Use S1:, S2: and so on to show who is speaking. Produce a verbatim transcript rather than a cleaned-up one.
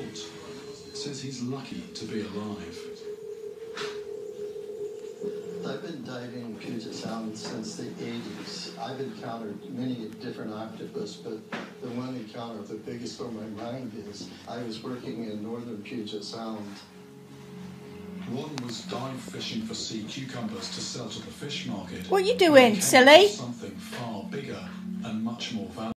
S1: Walt says he's lucky to be alive.
S2: I've been diving in Puget Sound since the eighties. I've encountered many different octopus, but the one encounter, the biggest on my mind is I was working in northern Puget Sound.
S1: Ron was dive fishing for sea cucumbers to sell to the fish market.
S3: What are you doing, silly?
S1: Something far bigger and much more valuable.